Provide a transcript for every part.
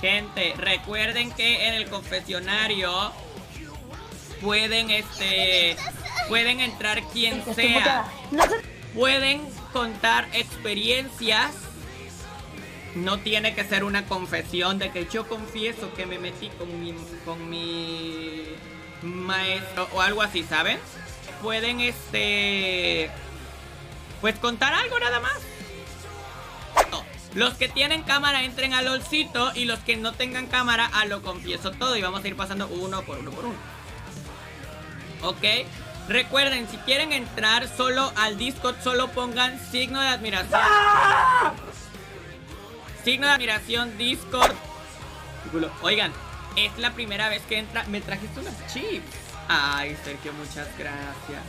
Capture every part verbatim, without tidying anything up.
Gente, recuerden que en el confesionario pueden, este, pueden entrar quien sea. Pueden contar experiencias. No tiene que ser una confesión de que yo confieso que me metí con mi, con mi maestro o algo así, ¿saben? Pueden, este, pues contar algo nada más. No. Los que tienen cámara entren a LOLcito y los que no tengan cámara a lo confieso todo. Y vamos a ir pasando uno por uno por uno. Ok. Recuerden, si quieren entrar solo al Discord, solo pongan signo de admiración. ¡Ah! Signo de admiración, Discord. Oigan, es la primera vez que entra. Me trajiste unos chips. Ay, Sergio, muchas gracias.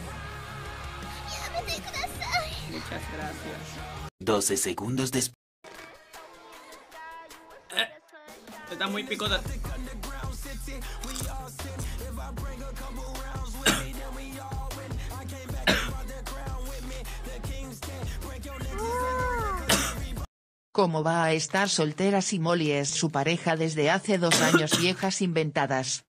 Muchas gracias. doce segundos después. Eh, está muy picosa. ¿Cómo va a estar soltera si Molly es su pareja desde hace dos años? Viejas inventadas.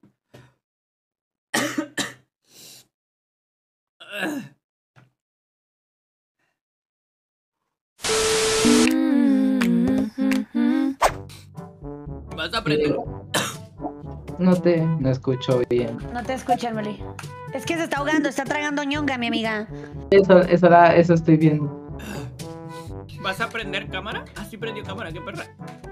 Vas a aprender. No te, no escucho bien. No te escuchan, Molly. Es que se está ahogando, está tragando ñonga, mi amiga. Eso, eso, era, eso estoy viendo. ¿Vas a prender cámara? Ah, sí prendió cámara, qué perra.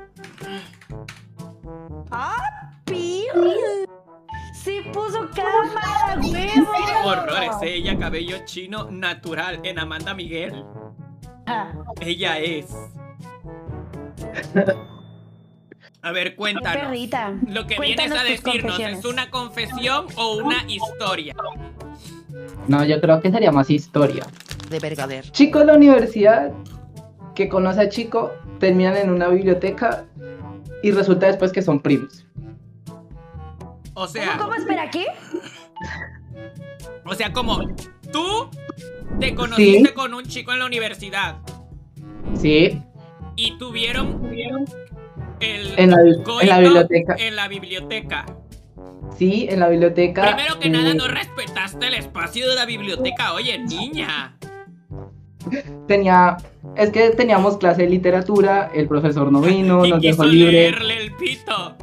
¡Ah, Pirri! ¡Sí puso cámara, huevo! Horrores, ella, cabello chino natural en Amanda Miguel. Ah. Ella es. A ver, cuéntanos. Perrita, lo que cuéntanos vienes a tus decirnos, confesiones. ¿es una confesión o una historia? No, yo creo que sería más historia. De Vergader. Chico de la universidad que conoce a chico, terminan en una biblioteca y resulta después que son primos. O sea... ¿Cómo, cómo espera, qué? O sea, como tú te conociste Sí. con un chico en la universidad Sí, y tuvieron el en la, en coito la biblioteca. en la biblioteca. Sí, en la biblioteca. Primero que eh, nada, no respetaste el espacio de la biblioteca. Oye, niña. Tenía, es que teníamos clase de literatura, el profesor no vino, Y nos quiso dejó libre leerle el pito.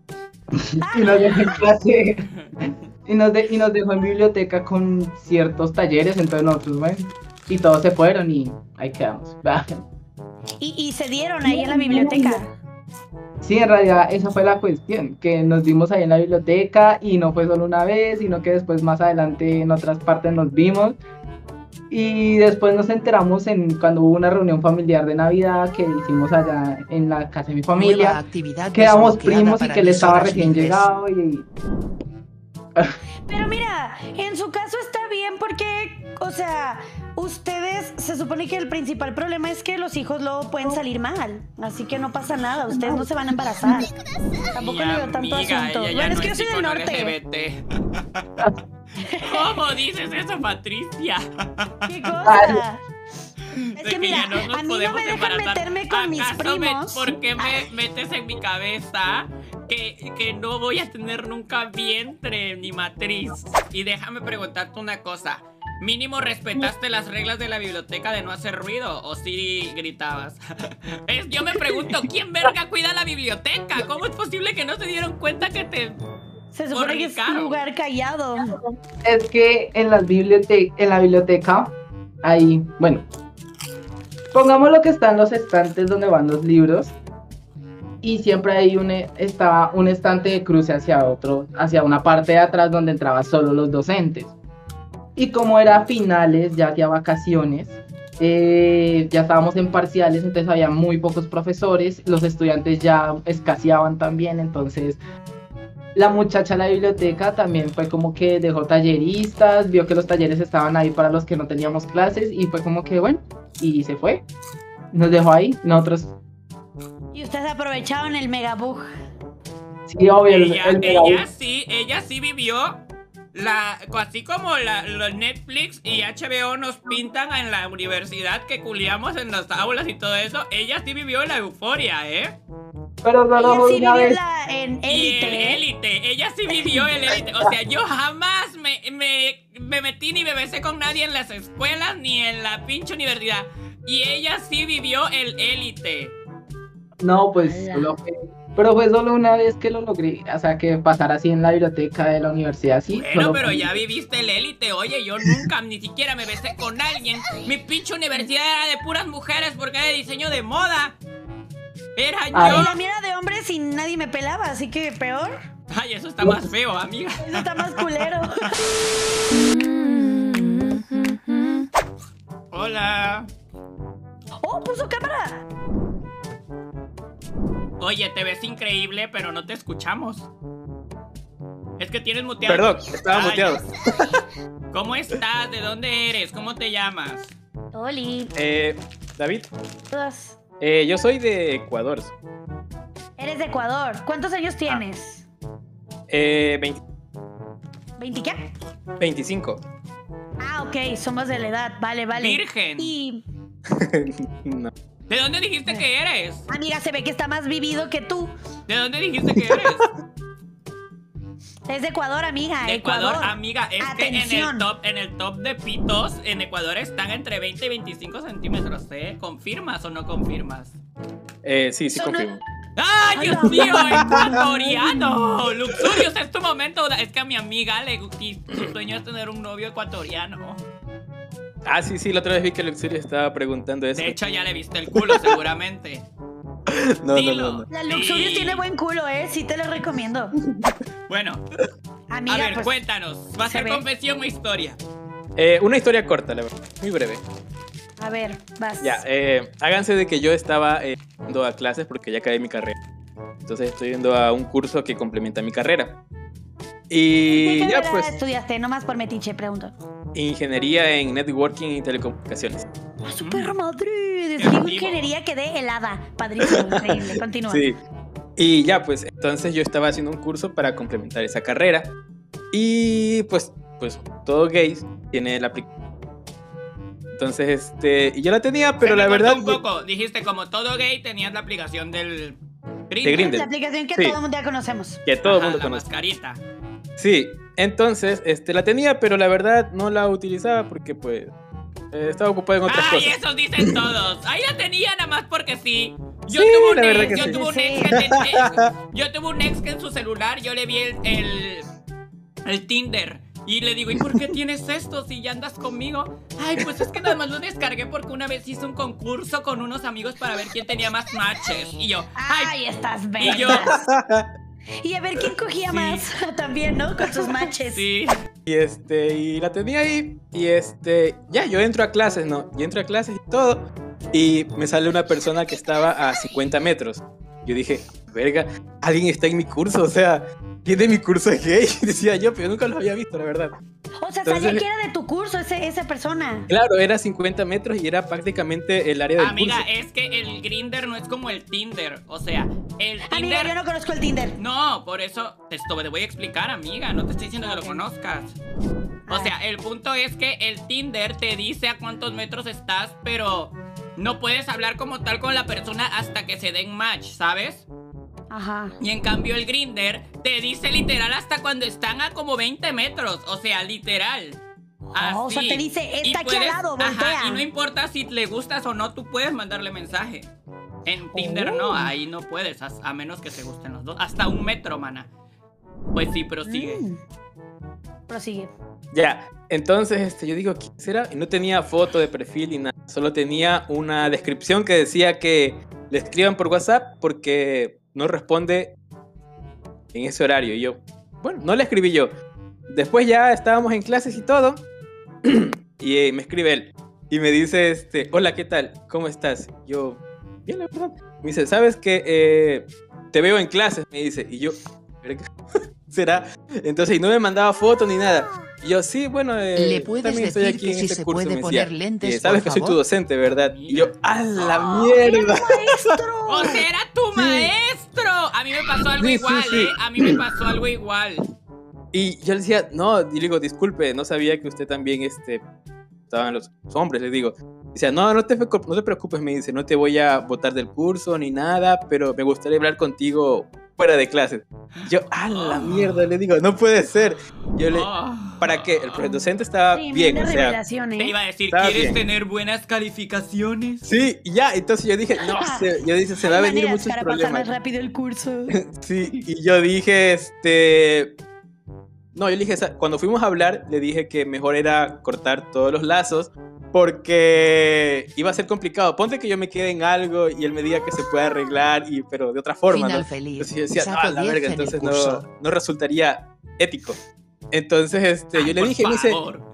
y nos dejó en clase y nos, de- y nos dejó en biblioteca con ciertos talleres, entonces nosotros, bueno, y todos se fueron y ahí quedamos. Y, y se dieron ahí en la biblioteca. Sí, en realidad esa fue la cuestión, que nos vimos ahí en la biblioteca y no fue solo una vez, sino que después más adelante en otras partes nos vimos. Y después nos enteramos en cuando hubo una reunión familiar de Navidad que hicimos allá en la casa de mi Nueva familia. actividad Que éramos desbloqueada primos y para que él estaba emisoras recién libres. llegado y... Pero mira, en su caso está bien porque, o sea, ustedes, se supone que el principal problema es que los hijos luego pueden salir mal. Así que no pasa nada, ustedes no se van a embarazar. Tampoco Mi le veo tanto amiga, asunto. ella ya Bueno, es no que yo es soy del icono norte. L G B T. ¿Cómo dices eso, Patricia? ¿Qué cosa? Es De que que mira, ya no nos a mí no podemos me dejan embarazar. meterme con mis ¿Acaso me- primos. ¿Por qué me metes en mi cabeza que, que no voy a tener nunca vientre ni matriz? Y déjame preguntarte una cosa. ¿Mínimo respetaste las reglas de la biblioteca de no hacer ruido? ¿O sí gritabas? Es, yo me pregunto, ¿quién verga cuida la biblioteca? ¿Cómo es posible que no se dieron cuenta que te... Se supone que es un fornicaron? lugar callado. Es que en, las bibliote en la biblioteca hay, bueno, pongamos lo que están los estantes donde van los libros y siempre hay un, e- estaba un estante de cruce hacia otro, hacia una parte de atrás donde entraban solo los docentes. Y como era finales, ya hacía vacaciones, eh, ya estábamos en parciales, entonces había muy pocos profesores, los estudiantes ya escaseaban también, entonces la muchacha de la biblioteca también fue como que dejó talleristas, vio que los talleres estaban ahí para los que no teníamos clases y fue como que bueno, y se fue, nos dejó ahí, nosotros, Y ustedes aprovechaban el megabug. sí, obvio, el, Ella, el megabús. ella sí, ella sí vivió la, así como la, los Netflix y H B O nos pintan en la universidad que culiamos en las aulas y todo eso. Ella sí vivió la euforia, ¿eh? Pero solo Ella fue sí una vivió vez. la, en Y el élite. élite, ella sí vivió el élite. O sea, yo jamás me, me, me metí ni me besé con nadie en las escuelas ni en la pinche universidad. Y ella sí vivió el élite. No, pues Ala. solo fue. Pero fue solo una vez que lo logré. O sea, que pasar así en la biblioteca de la universidad, sí. Bueno, solo pero fue- ya viviste el élite. Oye, yo nunca ni siquiera me besé con alguien. Mi pinche universidad era de puras mujeres porque era de diseño de moda. Era Ay. yo. Y la mía era de hombres y nadie me pelaba, así que peor. Ay, eso está más feo, amiga. Eso está más culero. Hola. ¡Oh, puso cámara! Oye, te ves increíble, pero no te escuchamos. Es que tienes muteado. Perdón, estaba Ay, muteado. ¿Cómo estás? ¿De dónde eres? ¿Cómo te llamas? Oli, Eh, David, todas. eh, yo soy de Ecuador. Eres de Ecuador. ¿Cuántos años tienes? Eh, veinte, ¿veinte qué? veinticinco. Ah, ok, somos de la edad. Vale, vale. Virgen. Y, No. ¿De dónde dijiste que eres? amiga, se ve que está más vivido que tú. ¿De dónde dijiste que eres? Es de Ecuador, amiga. De Ecuador, Ecuador. amiga. Es que en el Atención. top, en el top de pitos, en Ecuador están entre veinte y veinticinco centímetros, ¿eh? ¿Confirmas o no confirmas? Eh, sí, sí, Son- confirmo. ¡Ay, Dios Ay, mío! ¡Ecuatoriano! Luxurious, es tu momento. Es que a mi amiga le y su sueño es tener un novio ecuatoriano. Ah, sí, sí, la otra vez vi que Luxurio estaba preguntando eso. De hecho, ya le viste el culo, seguramente. no, no, Dilo. no, no. La Luxurious Sí. tiene buen culo, ¿eh? Sí te lo recomiendo. Bueno, Amiga, a ver, pues, cuéntanos. ¿Va a se ser ve. confesión o historia? Eh, una historia corta, la verdad, muy breve. a ver, vas. Ya, eh, háganse de que yo estaba eh, yendo a clases porque ya acabé mi carrera. Entonces estoy yendo a un curso que complementa mi carrera. Y ¿Qué ya carrera pues, estudiaste? Nomás por metiche, pregunto. ingeniería en networking y telecomunicaciones. ¡Ah, su perra madre! Desde Qué que activo. ingeniería quedé helada. Padrísimo, increíble. Continúa. Sí. Y ya pues, entonces yo estaba haciendo un curso para complementar esa carrera. Y pues, pues todo gays tiene la aplicación. Entonces, este, y yo la tenía, pero Se me la cortó verdad... un poco. Dijiste, como todo gay, tenías la aplicación del Grindr. De Grindr. La aplicación que Sí. todo el mundo ya conocemos. Que todo el Ajá, mundo la conoce. mascarita. Sí, entonces, este, la tenía, pero la verdad no la utilizaba porque, pues, eh, estaba ocupado en otras Ay, cosas. eso dicen todos. Ahí la tenía nada más porque sí. Yo Sí, tuve un la verdad ex, que yo sí. tuve un Sí. ex que tenía- yo tuve un ex que en su celular yo le vi el, el, el Tinder. Y le digo, ¿y por qué tienes esto si ya andas conmigo? Ay, pues es que nada más lo descargué porque una vez hice un concurso con unos amigos para ver quién tenía más matches. Y yo, Ay, ay, estás y yo, bella. Y a ver quién cogía Sí. más también, ¿no? Con sus matches. sí. Y este, y la tenía ahí. Y este, ya, yo entro a clases, ¿no? Y entro a clases y todo. Y me sale una persona que estaba a cincuenta metros. Yo dije, verga, alguien está en mi curso, o sea, ¿quién de mi curso es gay? Decía yo, pero nunca lo había visto, la verdad. O sea, Entonces- sabía que era de tu curso ese, esa persona. Claro, era cincuenta metros y era prácticamente el área del Amiga, curso. es que el Grindr no es como el Tinder. O sea, el Amiga, Tinder... yo no conozco el Tinder. No, por eso esto te voy a explicar, amiga. No te estoy diciendo que lo conozcas. O Ah. sea, el punto es que el Tinder te dice a cuántos metros estás, pero no puedes hablar como tal con la persona hasta que se den match, ¿sabes? Ajá. Y en cambio el Grindr te dice literal hasta cuando están a como veinte metros. O sea, literal. Oh, o sea, Así. te dice, Y está aquí al lado, voltea. Ajá, y no importa si le gustas o no, tú puedes mandarle mensaje. En Tinder Oh. no, ahí no puedes, a, a menos que se gusten los dos. Hasta un metro, mana. Pues sí, prosigue. Mm. Prosigue. Ya, entonces este, yo digo, ¿quién será? Y no tenía foto de perfil ni nada. Solo tenía una descripción que decía que le escriban por WhatsApp porque no responde en ese horario. Y yo, bueno, no le escribí yo. Después ya estábamos en clases y todo. Y eh, me escribe él. Y me dice, este, hola, ¿qué tal? ¿Cómo estás? Yo, bien, la verdad. Me dice, ¿sabes qué? Eh, te veo en clases, me dice. Y yo, "¿Verga? ¿Será? Entonces, y no me mandaba fotos ni nada. Y yo, sí, bueno, eh, ¿Le puedes también estoy decir aquí que en si este se curso. puede Me decía, poner lentes, eh, sabes por que soy tu favor? docente, ¿verdad? Y yo, ¡a la ¡Oh, mierda! maestro! ¡O sea, era tu maestro! A mí me pasó algo Sí, sí, igual, sí. ¿eh? A mí me pasó algo igual. Y yo le decía, no, y le digo, disculpe, no sabía que usted también, este, estaban los hombres, le digo. Dice, no, no te, no te preocupes, me dice, no te voy a botar del curso ni nada, pero me gustaría hablar contigo fuera de clases. Yo, a la mierda, le digo, no puede ser. Yo le, ¿para qué? El docente estaba Sí, bien, o sea, revelación, ¿eh? Te iba a decir, Estaba ¿quieres bien. tener buenas calificaciones? sí, y ya, entonces yo dije, no, se, yo dije, se va a Hay venir maneras muchos para pasar problemas. más rápido el curso. Sí, y yo dije, este... No, yo le dije, cuando fuimos a hablar, le dije que mejor era cortar todos los lazos porque iba a ser complicado. Ponte que yo me quede en algo y él me diga que se puede arreglar, y, pero de otra forma, Final ¿no? feliz. Entonces yo decía, Saco no, la diez verga, en el entonces curso. no, no resultaría ético. Entonces, este, Ay, yo le por dije, me dice, favor.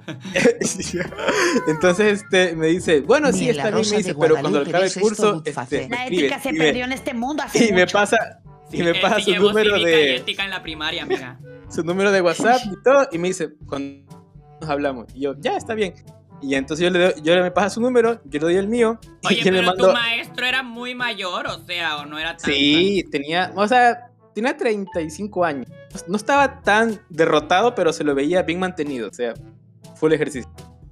entonces, este, me dice, bueno, Ni sí, en la está bien, Rosa me de dice, pero cuando Guadalupe acabe el ves esto, curso, Butface. este, me La escribe, ética se y me- perdió en este mundo hace y me mucho. pasa, y me Él pasa sí su llevó número cívica y de, ética en la primaria, amiga. su número de WhatsApp y todo, y me dice, cuando nos hablamos, y yo, ya, está bien. Y entonces yo le, doy, yo le me pasa su número, yo le doy el mío, Oye, y él me pero mandó... tu maestro era muy mayor, o sea, o no era tan... Sí, tenía, o sea, tenía treinta y cinco años. No estaba tan derrotado, pero se lo veía bien mantenido, o sea, full ejercicio.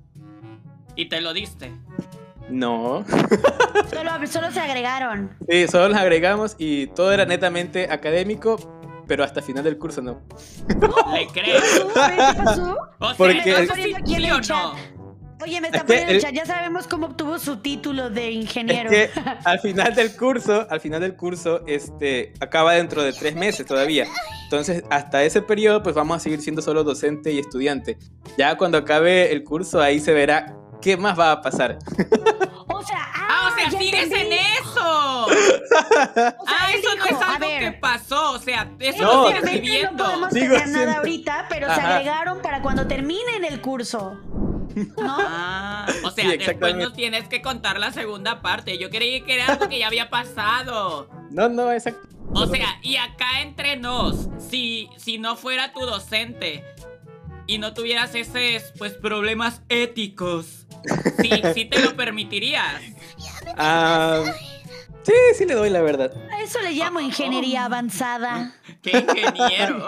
¿Y te lo diste? No, Solo, solo se agregaron. sí, solo los agregamos y todo era netamente académico, pero hasta final del curso no. ¿Le crees? ¿Qué pasó? O sea, Porque entonces el- sí, aquí en sí el o chat. no. Oye, me está Es que poniendo en el el- chat. Ya sabemos cómo obtuvo su título de ingeniero. Es que al final del curso, al final del curso, este, acaba dentro de tres meses todavía. Entonces, hasta ese periodo, pues vamos a seguir siendo solo docente y estudiante. Ya cuando acabe el curso, ahí se verá qué más va a pasar. O sea, ah, Ah, o sea, ya sigues entendí. en eso. O sea, Ah, él eso no dijo, es a algo ver, que pasó, o sea, eso No, lo sigues obviamente viviendo. no podemos Sigo tener siendo- nada ahorita, pero se Ajá. agregaron para cuando terminen el curso. ¿No? Ah, o sea, Sí, después exactamente. nos tienes que contar la segunda parte. Yo creí que era algo que ya había pasado. No, no, exacto. O sea, y acá entre nos, si, si no fuera tu docente y no tuvieras esos, pues, problemas éticos, sí, sí te lo permitirías. Ah, sí, sí le doy la verdad. A eso le llamo ingeniería avanzada. ¡Qué ingeniero!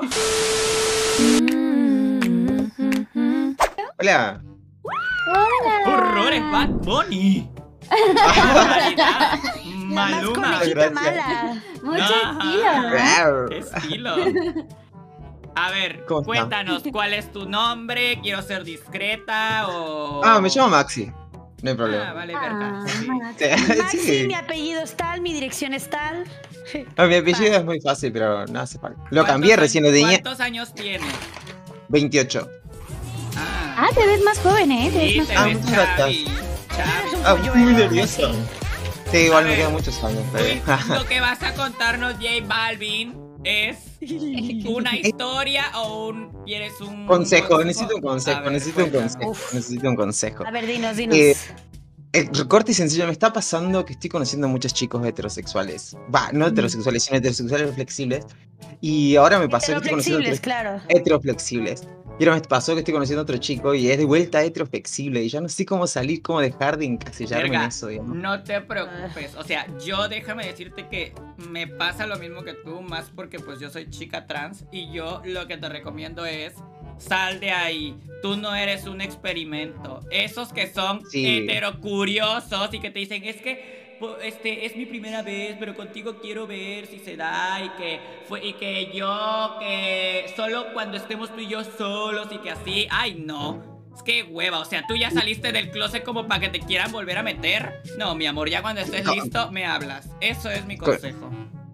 Hola. ¡Horrores, Bad Bunny! ¡Barbaridad! La más ¡Maluma! conejita Gracias. mala. Mucho Ajá. estilo, ¿no? Estilo. A ver, ¿Cómo está? cuéntanos, ¿cuál es tu nombre? ¿Quiero ser discreta o...? Ah, me llamo Maxi. No hay Ah, problema. vale, Ah, verga. Sí. Max. Maxi, Sí. mi apellido es tal, mi dirección es tal. No, mi apellido es muy fácil, pero no hace falta. Lo ¿Cuántos cambié años- recién, lo tenía ¿Cuántos años tienes? veintiocho. Ah, Ah, te ves más joven, ¿eh? Te ves sí, más te Ah, ves muchas chavi, gracias. chavi. Ah, Pollo muy enorme, nervioso. sí. Sí, igual A me ver. quedan muchos años. Uy, pero- lo que vas a contarnos, J Balvin, es una historia o un... ¿Quieres un Consejo, necesito un A consejo, ver, necesito un cuéntanos. consejo, Uf. necesito un consejo. A ver, dinos, dinos. Eh, El recorte y sencillo, me está pasando que estoy conociendo muchos chicos heterosexuales. Va, no heterosexuales, sino heterosexuales flexibles. Y ahora me pasó que estoy conociendo Heteroflexibles, otro- claro. heteroflexibles. Y ahora me pasó que estoy conociendo a otro chico y es de vuelta heteroflexible. Y ya no sé cómo salir, cómo dejar de encasillarme Verga, en eso, digamos. no te preocupes, o sea, yo déjame decirte que me pasa lo mismo que tú, más porque pues yo soy chica trans y yo lo que te recomiendo es sal de ahí, tú no eres un experimento. Esos que son Sí. heterocuriosos y que te dicen, es que po- este es mi primera vez, pero contigo quiero ver si se da y que fue y que yo que solo cuando estemos tú y yo solos y que así, ay no. Es que hueva, o sea, tú ya saliste del closet como para que te quieran volver a meter. No, mi amor, ya cuando estés No. listo me hablas. Eso es mi consejo.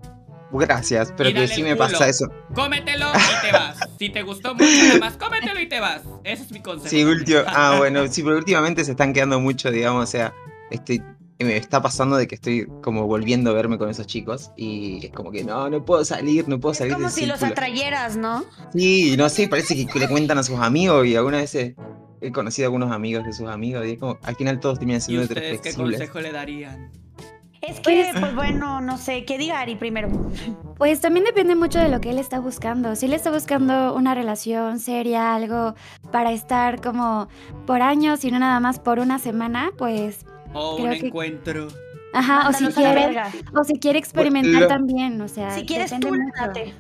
Gracias, pero Y que dale sí el me culo. pasa eso. Cómetelo y te vas. Si te gustó mucho, nada más cómetelo y te vas. Ese es mi consejo. Sí, también. último. Ah, bueno, sí, pero últimamente se están quedando mucho, digamos, o sea, estoy, me está pasando de que estoy como volviendo a verme con esos chicos y es como que no, no puedo salir, no puedo Es salir como del si los círculo. atrayeras, ¿no? Sí, no sé, parece que le cuentan a sus amigos y algunas veces he conocido a algunos amigos de sus amigos y es como, al final todos terminan ¿Y siendo ustedes qué heteroflexibles. consejo le darían? Es que, Pues- pues bueno, no sé, ¿qué diga Ari primero? Pues también depende mucho de lo que él está buscando. Si él está buscando una relación seria, algo para estar como por años y no nada más por una semana, pues, O Creo un que- encuentro. ajá, o si Mándalos a la quiere, verga. o si quiere experimentar lo- también, o sea, Si quieres depende tú, mucho. lánzate.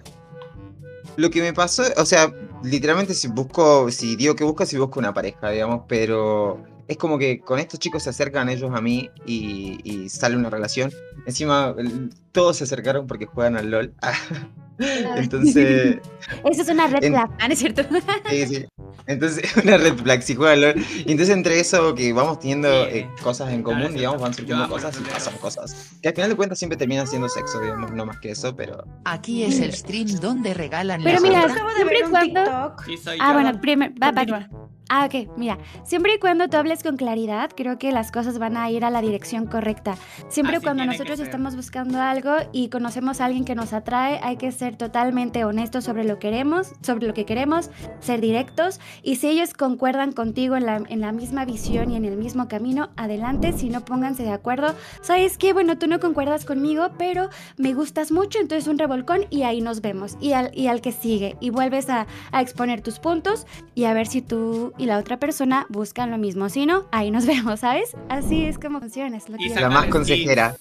Lo que me pasó, o sea, literalmente si busco, si digo que busco, si busco una pareja, digamos, pero es como que con estos chicos se acercan ellos a mí y, y sale una relación. Encima, el- todos se acercaron porque juegan al LOL. Entonces, Eso es una red en- flag, ¿no es cierto? sí, sí. Entonces, una red flag si juega al LOL. Y entonces, entre eso que vamos teniendo Sí, eh, cosas en claro, común, eso digamos, está- van yo surgiendo amo cosas los y roleros. pasan cosas. Que al final de cuentas siempre terminan siendo sexo, digamos, no más que eso, pero. Aquí es el stream donde regalan Pero la mira, sombra. Acabo de siempre ver y un cuando- TikTok. Sí, soy Ah, yo. bueno, primer, va, va, Continúa. Ah, ok, mira, siempre y cuando tú hables con claridad, creo que las cosas van a ir a la dirección correcta. Siempre y Así cuando tiene que nosotros ser. estamos buscando algo y conocemos a alguien que nos atrae, hay que ser totalmente honestos sobre lo que queremos, sobre lo que queremos, ser directos, y si ellos concuerdan contigo en la, en la misma visión y en el mismo camino, adelante. Si no, pónganse de acuerdo. ¿Sabes qué? Bueno, tú no concuerdas conmigo, pero me gustas mucho, entonces un revolcón y ahí nos vemos. Y al, y al que sigue, y vuelves a, a exponer tus puntos y a ver si tú y la otra persona buscan lo mismo. Si no, ahí nos vemos, ¿sabes? Así es como funciona. Es lo que Y yo- La Sácale más skins. consejera.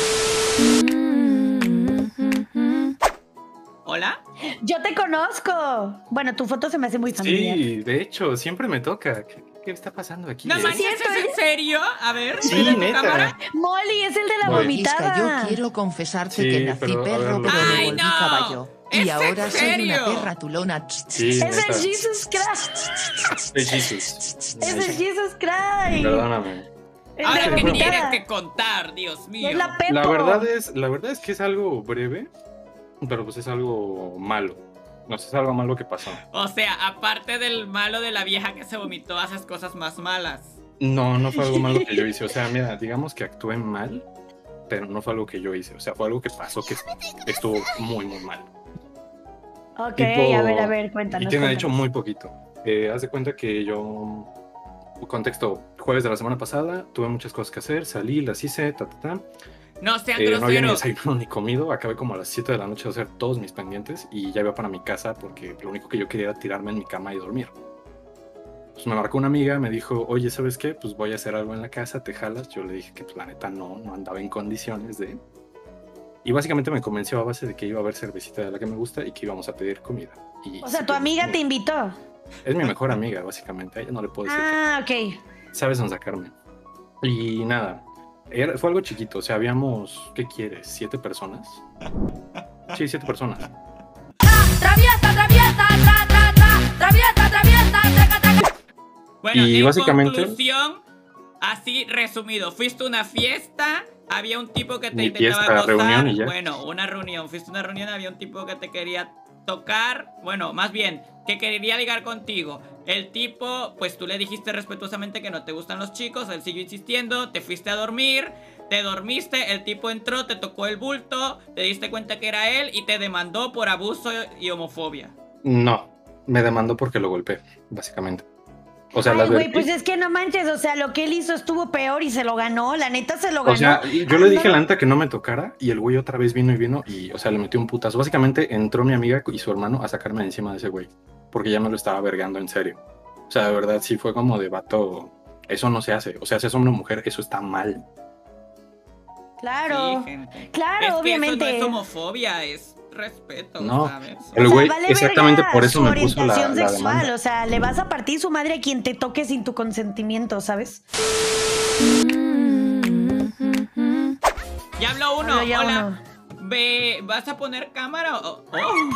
¿Hola? Yo te conozco. Bueno, tu foto se me hace muy familiar. Sí, de hecho, siempre me toca. ¿Qué, qué está pasando aquí? No Eh, manches, cierto, ¿es en serio? A ver, Sí, ¿prende tu neta. cámara? Molly, es el de la Oye, Isca, vomitada. yo quiero confesarte Sí, que nací pero, a ver, perro, lo pero que- me ¡Ay, volví no! caballo. ¿Es Y en ahora soy serio? una perra tulona. Sí, Ese neta. es Jesus Christ. Es Jesus. Ese es Jesus Christ. Perdóname. El de Ahora, la ¿qué bueno. tienes vomitada. que contar? Dios mío. Es la Pepo. La verdad es, la verdad es que es algo breve, pero pues es algo malo. No sé, es algo malo que pasó. O sea, aparte del malo de la vieja que se vomitó, haces cosas más malas. No, no fue algo malo que yo hice. O sea, mira, digamos que actué mal, pero no fue algo que yo hice. O sea, fue algo que pasó que estuvo muy, muy mal. Ok, Tipo- a ver, a ver, cuéntanos. Y tiene de cuéntanos. hecho muy poquito. Eh, haz de cuenta que yo, contexto, jueves de la semana pasada, tuve muchas cosas que hacer, salí, las hice, ta, ta, ta. No sean Eh, no había ni groseros. desayunado ni comido, acabé como a las siete de la noche de hacer todos mis pendientes y ya iba para mi casa porque lo único que yo quería era tirarme en mi cama y dormir. Pues me marcó una amiga, me dijo, oye, ¿sabes qué? Pues voy a hacer algo en la casa, ¿te jalas? Yo le dije que pues, la neta no, no andaba en condiciones de... Y básicamente me convenció a base de que iba a haber cervecita de la que me gusta y que íbamos a pedir comida. Y O sea, sí, tu amiga es te mi- invitó. Es mi mejor amiga, básicamente. A ella no le puedo decir que Ah, ok. sabes dónde sacarme. Y nada, era- fue algo chiquito, o sea, habíamos, ¿qué quieres? ¿Siete personas? Sí, siete personas. Traviata, traviata, tra, tra, tra, traviata, traviata, traca, traca. Bueno, Y en básicamente- conclusión, así resumido, fuiste a una fiesta, había un tipo que te Ni intentaba fiesta, gozar. reunión y ya. Bueno, una reunión, fuiste a una reunión, había un tipo que te quería tocar, bueno, más bien, que quería ligar contigo. El tipo, pues tú le dijiste respetuosamente que no te gustan los chicos, él siguió insistiendo, te fuiste a dormir, te dormiste, el tipo entró, te tocó el bulto, te diste cuenta que era él y te demandó por abuso y homofobia. No, me demandó porque lo golpeé, básicamente. O sea, Ay, las güey, vertí. pues es que no manches, o sea, lo que él hizo estuvo peor y se lo ganó, la neta se lo ganó. O sea, yo Ah, le dije no. a la neta que no me tocara y el güey otra vez vino y vino y, o sea, le metió un putazo. Básicamente entró mi amiga y su hermano a sacarme de encima de ese güey porque ya me lo estaba vergando en serio. O sea, de verdad sí fue como de vato, eso no se hace. O sea, si es hombre o mujer, eso está mal. Claro, Sí, gente. claro, Es que obviamente. eso no es homofobia, es respeto, No. ¿sabes? El O sea, güey, vale exactamente verga por eso su me puso la, orientación la sexual, demanda. o sea, le vas a partir su madre a quien te toque sin tu consentimiento, ¿sabes? Ya habló uno, Hablo ya hola. uno. Ve, ¿vas a poner cámara o...? Oh.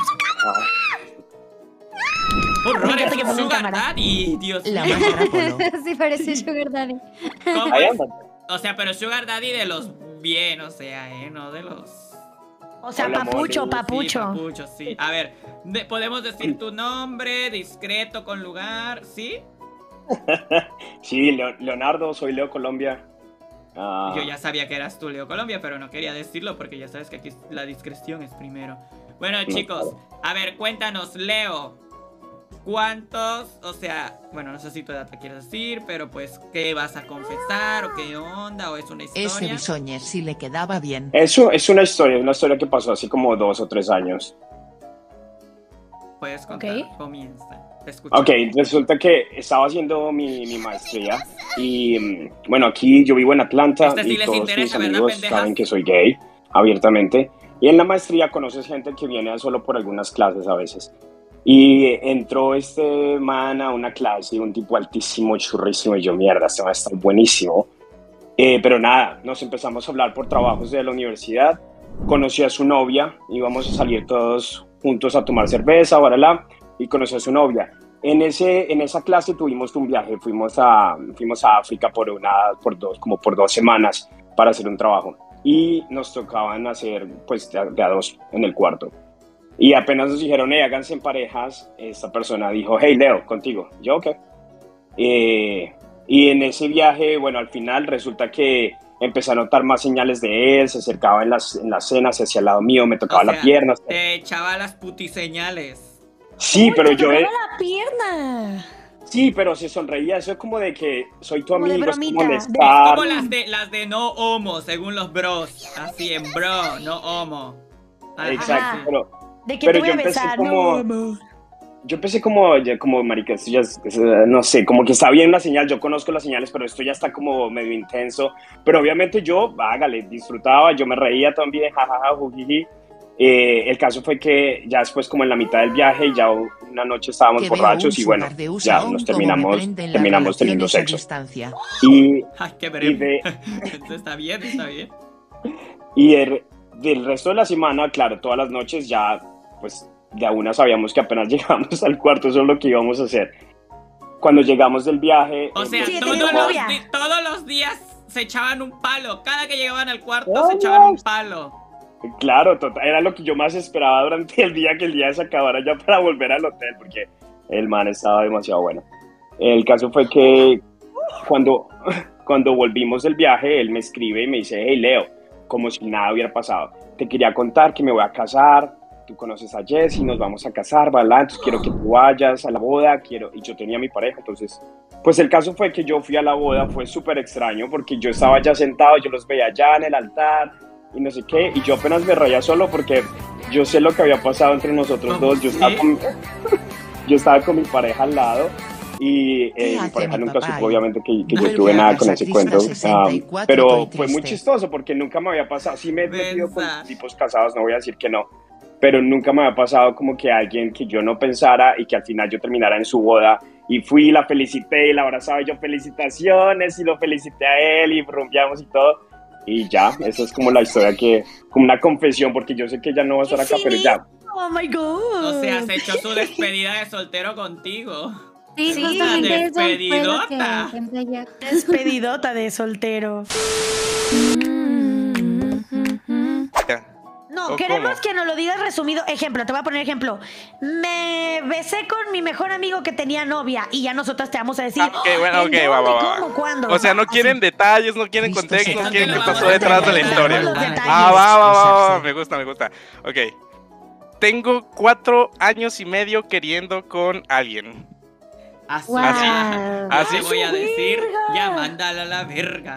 Horror, Me encanta es que un pongan Sugar cámara. Daddy, Dios La mío. máscara polo. Sí, parece Sugar Daddy. ¿Cómo Ahí es? anda. O sea, pero Sugar Daddy de los bien, o sea, ¿eh? No de los... O sea, Hola, papucho, Molly. papucho. Sí, papucho, sí. A ver, de- podemos decir tu nombre, discreto, con lugar, ¿sí? Sí, Leo- Leonardo, soy Leo Colombia. Ah, Yo ya sabía que eras tú, Leo Colombia, pero no quería decirlo porque ya sabes que aquí la discreción es primero. Bueno, chicos, a ver, cuéntanos, Leo. ¿Cuántos? O sea, bueno, no sé si tu edad te quieres decir, pero pues, ¿qué vas a confesar o qué onda? ¿O es una Ese historia? bisoñe sí le quedaba bien. Eso es una historia, una historia que pasó hace como dos o tres años. Puedes contar, Ok. comienza. Te escucho. Ok, resulta que estaba haciendo mi, mi maestría y mm, bueno, aquí yo vivo en Atlanta Este sí y les todos interesa, mis ¿verdad, amigos pendejas? saben que soy gay, abiertamente. Y en la maestría conoces gente que viene solo por algunas clases a veces. Y entró este man a una clase, un tipo altísimo, churrísimo, y yo, mierda, este man está buenísimo. Eh, pero nada, nos empezamos a hablar por trabajos de la universidad. Conocí a su novia, íbamos a salir todos juntos a tomar cerveza, baralá, y conocí a su novia. En, ese, en esa clase tuvimos un viaje, fuimos a, fuimos a África por, una, por dos, como por dos semanas para hacer un trabajo. Y nos tocaban hacer, pues, de a, de a dos en el cuarto. Y apenas nos dijeron, hey, háganse en parejas, esta persona dijo, hey, Leo, contigo. Yo, ok. Eh, y en ese viaje, bueno, al final resulta que empecé a notar más señales de él, se acercaba en las, en las cenas, se hacía al lado mío, me tocaba O sea, la pierna. Te echaba las putiseñales. Sí, Uy, pero te yo... tocaba eh, la pierna. Sí, pero se sonreía, eso es como de que soy tu Como de amigo, es bromita, como de- molestar. Como las de, las de no homo, según los bros. Así en bro, no homo. Ajá. Exacto, pero... ¿De qué Pero te voy yo a empecé besar? como- No, amor. Yo empecé como, ya como marica, esto ya es, es, eh, no sé, como que está bien la señal, yo conozco las señales, pero esto ya está como medio intenso. Pero obviamente yo, hágale, disfrutaba, yo me reía también, jajaja, jujiji. Eh, el caso fue que ya después, como en la mitad del viaje, ya una noche estábamos Que veo borrachos un y bueno, sugar de ya Usaón nos como me terminamos, prenden las terminamos teniendo relaciones a sexo. distancia. Y, Ay, qué y, breve. de, Esto está bien, está bien. y el- del resto de la semana, claro, todas las noches ya, pues de a una sabíamos que apenas llegamos al cuarto, eso es lo que íbamos a hacer. Cuando llegamos del viaje... O sea, Sí, todos, tenía los, novia. di- todos los días se echaban un palo. Cada que llegaban al cuarto Oh, se echaban un Dios. palo. Claro, total, era lo que yo más esperaba durante el día, que el día se acabara ya para volver al hotel, porque el man estaba demasiado bueno. El caso fue que cuando, cuando volvimos del viaje, él me escribe y me dice, hey Leo, como si nada hubiera pasado, te quería contar que me voy a casar, tú conoces a Jessie, nos vamos a casar, ¿verdad? Entonces quiero que tú vayas a la boda, quiero, y yo tenía a mi pareja, entonces, pues el caso fue que yo fui a la boda, fue súper extraño, porque yo estaba ya sentado, yo los veía allá en el altar, y no sé qué, y yo apenas me reía solo porque yo sé lo que había pasado entre nosotros ¿Cómo dos, yo sí? estaba con, yo estaba con mi pareja al lado, y eh, ¿Qué mi hace pareja mi nunca papá supo ahí? obviamente que, que yo Vuelve tuve a nada casa con ese Crisra cuento, sesenta y um, cuatro, pero estoy fue muy triste. chistoso porque nunca me había pasado, sí me he metido con Benza. tipos casados, no voy a decir que no, pero nunca me había pasado como que alguien que yo no pensara y que al final yo terminara en su boda, y fui, la felicité y la abrazaba y yo, felicitaciones, y lo felicité a él y rumbeamos y todo. Y ya, esa es como la historia, que como una confesión, porque yo sé que ella no va a estar acá, pero ya. Oh my god. O sea, se echó su despedida de soltero contigo. Sí, Sí, justamente eso fue lo que despedidota. pensé yo. Despedidota de soltero. No, ¿O queremos cómo? que nos lo digas resumido. Ejemplo, te voy a poner ejemplo. Me besé con mi mejor amigo que tenía novia y ya nosotras te vamos a decir. Ah, ok, bueno, ¿en ok, dónde, va, va, va. cómo, cuándo? O sea, no Así. quieren detalles, no quieren Listo, contexto, no se quieren qué vamos pasó a detrás de la detallar historia. los detalles. Ah, va, va, va, va, Besarse. me gusta, me gusta. Ok. Tengo cuatro años y medio queriendo con alguien. Así, Wow. ya, Así. te voy a decir, Verga. ya mándala a la verga.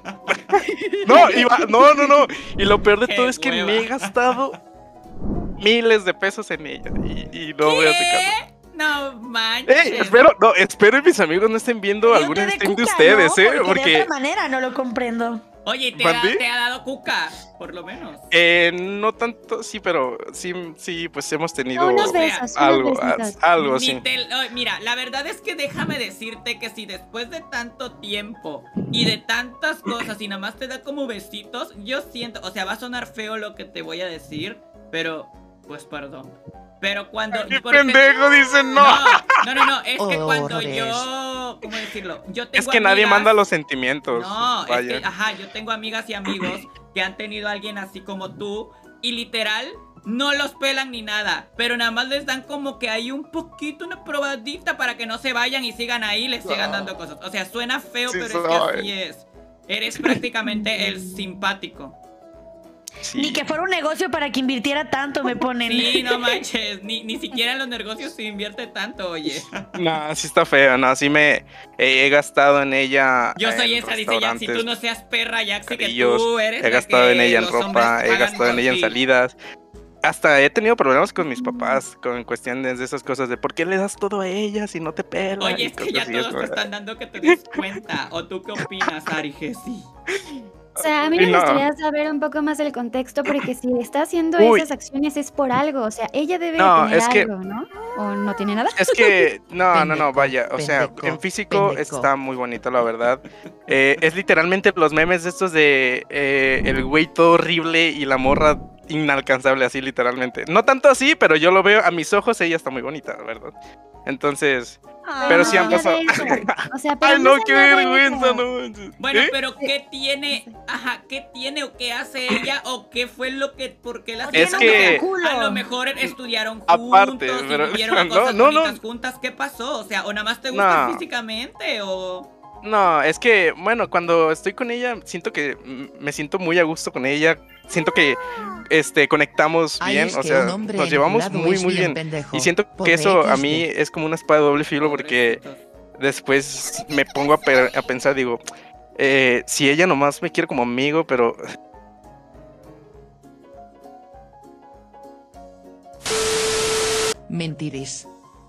No, y va- no, no, no. Y lo peor de Qué todo es que hueva. me he gastado miles de pesos en ella. Y, y no voy a hacer caso. No manches. Ey, espero, no, espero y mis amigos no estén viendo Yo algún te de stream de cuca, ustedes, ¿no? ¿eh? Porque, de Porque otra manera no lo comprendo. Oye, te ha, ¿Mandé? te ha dado cuca, por lo menos. eh, no tanto, sí, pero sí, sí, pues hemos tenido Unos O sea, besos, unos algo, besitos. a- algo Ni así. te- oh, mira, la verdad es que déjame decirte que si después de tanto tiempo y de tantas cosas y nada más te da como besitos, yo siento, o sea, va a sonar feo lo que te voy a decir, pero, pues perdón. Pero cuando... ¡Qué porque- pendejo! Dicen no. No, no, no, no, es que Oh, cuando horrores. yo... ¿Cómo decirlo? Yo tengo Es que nadie amigas- manda los sentimientos. No, es vaya. que, ajá, yo tengo amigas y amigos que han tenido a alguien así como tú y literal no los pelan ni nada, pero nada más les dan como que hay un poquito, una probadita para que no se vayan y sigan ahí y les sigan dando cosas. O sea, suena feo, Sí pero es soy. que así es. Eres prácticamente el simpático. Sí. Ni que fuera un negocio para que invirtiera tanto, me ponen. Sí, no manches, ni, ni siquiera en los negocios se invierte tanto, oye. No, sí está feo, no, sí me he, he gastado en ella. Yo soy en esa, dice Yaxi, tú restaurantes, no seas perra, Yaxi, que carillos, tú eres he la gastado que en ella en los ropa, hombres he pagan gastado en por ella en ti. salidas. Hasta he tenido problemas con mis papás con cuestiones de esas cosas de por qué le das todo a ella si no te pela. Oye, y es que cosas ya así, es todos te como- están dando que te des cuenta. ¿O tú qué opinas, Ari Gessi? O sea, a mí me no. gustaría saber un poco más del contexto, porque si está haciendo Uy. esas acciones es por algo. O sea, ella debe No, tener es que- algo, ¿no? ¿O no tiene nada? Es que, no, no, no, Pendejo, vaya, o sea, pendejo, en físico pendejo. está muy bonito, la verdad. Eh, es literalmente los memes estos de eh, el güey todo horrible y la morra inalcanzable, así literalmente. No tanto así, pero yo lo veo a mis ojos, ella está muy bonita, la verdad. Entonces, pero sí han más allá pasado. de eso. O sea, pero Ay, no, más qué allá de vergüenza, eso. no manches. Bueno, ¿Eh? pero ¿qué tiene? Ajá, ¿qué tiene o qué hace ella? ¿O qué fue lo que, por qué las Es cosas- que- a lo mejor estudiaron juntos, Aparte, y pero- vivieron no, cosas no, no. bonitas juntas, ¿qué pasó? O sea, ¿o nada más te gusta No. físicamente o...? No, es que, bueno, cuando estoy con ella, siento que mm, me siento muy a gusto con ella. Siento que este conectamos Ay, bien, es o que sea, un hombre nos llevamos enculado muy, es muy bien bien. pendejo. Y siento Pobre que eso a equis de. mí es como una espada de doble filo porque después me pongo a, pe- a pensar, digo, eh, si ella nomás me quiere como amigo, pero Mentiris.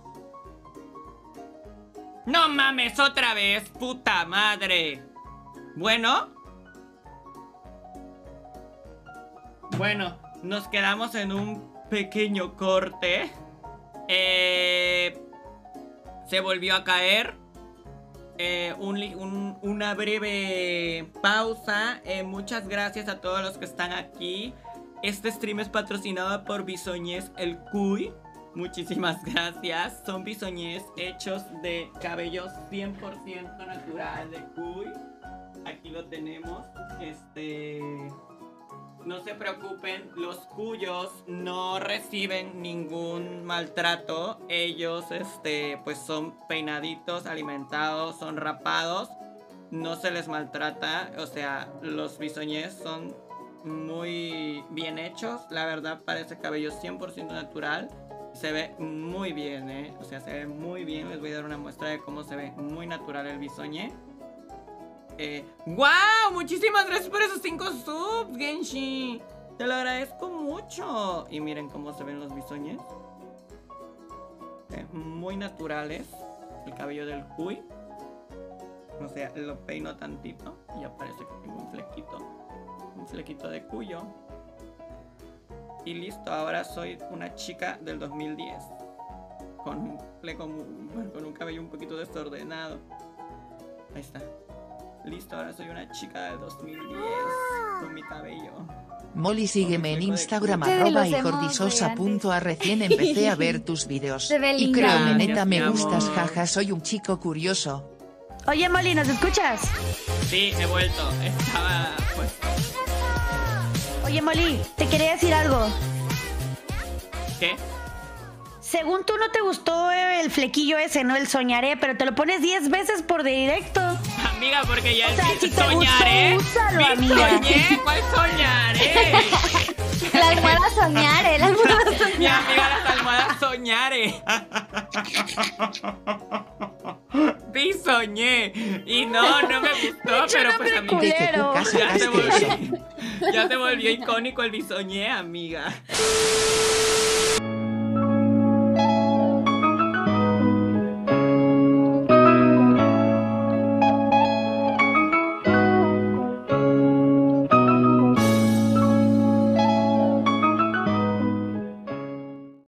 No mames, otra vez, puta madre. Bueno. Bueno, nos quedamos en un pequeño corte. Eh, se volvió a caer. Eh, un li- un- una breve pausa. Eh, muchas gracias a todos los que están aquí. Este stream es patrocinado por Bisoñez El Cuy. Muchísimas gracias. Son bisoñés hechos de cabello cien por ciento natural de Cuy. Aquí lo tenemos. Este... No se preocupen, los cuyos no reciben ningún maltrato. Ellos, este, pues son peinaditos, alimentados, son rapados. No se les maltrata. O sea, los bisoñés son muy bien hechos. La verdad, parece cabello cien por ciento natural. Se ve muy bien, eh. O sea, se ve muy bien. Les voy a dar una muestra de cómo se ve muy natural el bisoñé. Eh, ¡Wow! Muchísimas gracias por esos cinco subs, Genshi. Te lo agradezco mucho. Y miren cómo se ven los bisoñes. Eh, muy naturales. El cabello del cuy. O sea, lo peino tantito y ya parece que tengo un flequito. Un flequito de cuyo. Y listo, ahora soy una chica del dos mil diez. Con un fleco, muy- con un cabello un poquito desordenado. Ahí está. Listo, ahora soy una chica del dos mil diez con mi cabello. Molly, sígueme en Instagram Ustedes arroba los y hemos gordisosa punto a. de Recién empecé a ver tus videos. Se ve Y linda. creo, Gracias, neta, me mi gustas, amor. jaja, soy un chico curioso. Oye, Molly, ¿nos escuchas? Sí, he vuelto. Estaba pues. Oye, Molly, te quería decir algo. ¿Qué? Según tú no te gustó el flequillo ese, ¿no? El soñaré, pero te lo pones diez veces por directo. Amiga, porque ya O sea, es si te soñaré. gustó, úsalo, Mi amiga. soñé, ¿cuál soñaré? La almohada soñare, la almohada Mi soñare. amiga las almohadas soñare. Vi soñé. Y no, no me gustó, pero pues amiga. De que Culero. cucas Ya se asqueroso. volvió, ya se volvió icónico el bisoñé, amiga.